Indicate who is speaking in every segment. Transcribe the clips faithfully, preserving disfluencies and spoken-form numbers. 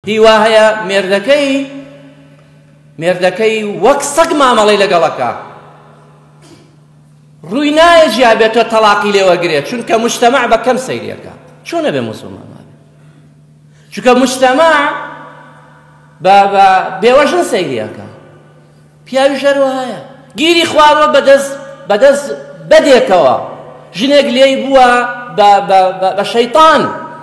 Speaker 1: هیوا هەیە مێردەکەی مێردەکەی وەک سەگ مامەڵەی لەگەڵەکە ڕووی نایە جیا بێتۆ تەلاقی لێوەگرێت چونکە مجتەمع بە کەم سەیریەکە چۆنە بێ موسڵمان چونکە مجتەمع بە بێوەژن سەیریەکە پیاوی ژەرەوە هەیە گیری خوارەوە بەدەست بەدەست بەدێکەوە ژنێک لێی بووە بە شەیطان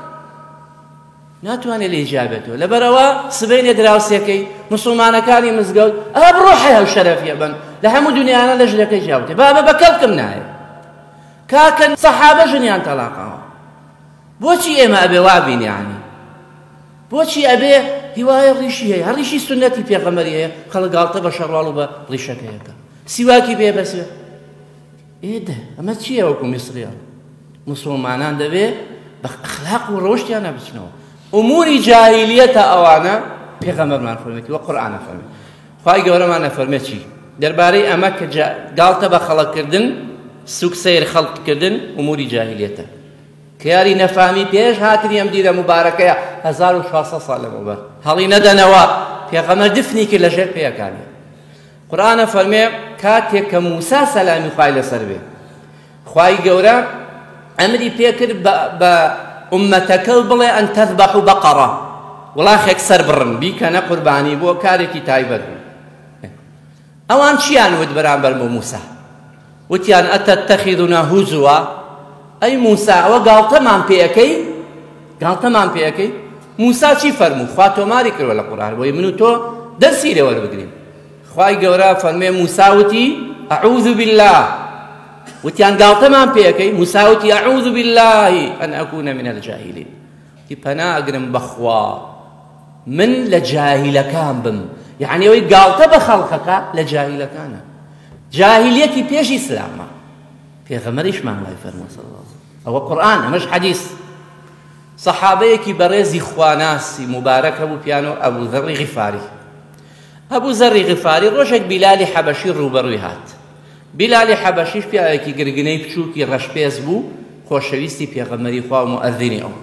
Speaker 1: ناتوانێت لێ جیابێتەوە لەبەرەوە سبەینێ دراوسێکەی مسلمانەکانی مزگەوت ئەوە بڕۆ حەیە و شەرەفیە بن لە هەموو دنیاانە لە ژنەکەی جیاوتێ بابە بە کەڵکم نایە کاکەن سەحابە ژنیان تەلاقەوە بۆچی ئێمە ئەبێ وابینیانی بۆچی ئەبێ هیوایە ڕیشی هەیە هەڕیشی سنەتی پێغەمبەری هەیە خەڵک گاڵتە بە شەڕواڵ و بە ڕیشەکەیەکە سیواکی پێ بەسوێ ئێدە ئەمە چییە وەکو میسریان مسلمانان دەبێ بە ئەخلاق و ڕۆشتیان نەبچنەوە ئوموری جاهیلیەتە ئەوانە پێغەمبەرمان فەرمێتی وە قورئانە فەرمێت خوای گەورەمان نەفەرمێت چی دەربارەی ئەمە کە گاڵتە بە خەڵککردن سوک سەیر خەڵککردن ئوموری جاهیلیەتە کە یاری نەفامی پێش هاتنی ئەم دیرە مبارەکەیە هەزار و شەشسەد ساڵ لەمەوبەر هەڵی نەدەنەوە پێغەمبەر دفنی کرد لە ژێر پێیەکانی قورئانە فەرمێ کاتێک کە موسا سەلامی خوای لەسەر بێ خوای گەورە ئەمری پێکرد بە ئومەتەکە بڵێ ئەن تەذبەحوا بەقەڕە وڵاخێک سەر بڕن بیکەنە قوربانی بۆ کارێکی تایبەت بوو ئەوان چیان وت بەرامبەر بۆ موسا وتیان ئەتەتەخیذونا هوزوا ئەی موسا ئەوە گاڵتەمان پێەکەی گاڵتەمان پێەکەی موسا چی فەرموو خوا تۆماری کردوە لە قورئان بۆی من و تۆ دەرسی لێ وەربگرین خوای گەورە فەرمێ موسا وتی ئەعوذ بالله وتیان گاڵتەمان پێەکەی موسا وتی ئەعوذ بالله ئەن ئەکونە من الجاهلین تی پەنا ئەگرم بەخوا من لە جاهیلەکان بم یعنی ئەوەی گاڵتە بە خەڵقەکە لە جاهیلەکانە جاهیلیەتی پێش ئیسلامە پێغەمبەریشمان وای فەرمووە سەڵڵا الله ئەوە قورئان ئەمەش حەدیث سەحابەیەکی بەڕێزی خواناسی مبارەک هەبوو پیانۆ ئەبوو زەڕی غیفاری ئەبوو زەڕی غیفاری ڕۆژێک بیلالی حەبەشی ڕوبەڕووی هات بیلالی حەبەشیش پیاوێکی گرگنەی بچووکی ڕەشپێز بوو خۆشەویستی پێغەمبەری خوا و مؤەذینی ئەو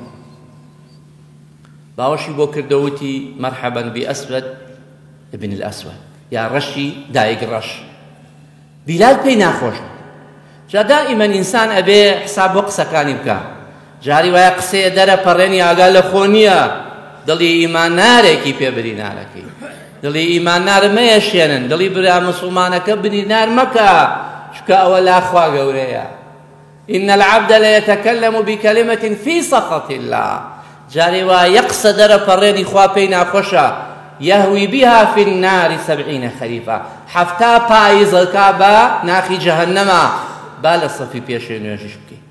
Speaker 1: باوەشی بۆ کردەوتی مەرحەبەن بئەسوەد ابن الأسود یا ڕەشی دایک ڕەش بیلال پێی ناخۆش جا دائیمەن ئینسان ئەبێ حساب بۆ قسەکانی بکە جاری وایە قسەیە دەرە پەڕێنی ئاگا لە خۆ نییە دڵی ئیماندارێکی پێ بریندارەکەی دڵی ئیماندار مەیەشێنن دڵی برا موسڵمانەکە بریندار مەکە چونکە ئەوە لا خوا گەورەیە إن العبد ليتكلم بكلمة في سخط الله جاري ويقص در پريني خوا پێی ناخۆشە يهوي بها في النار سبعين خريفا حفتا پاییزەکە بە ناخی جەهەنەمە با لە سەفی پێشێ نوێژیش بکەی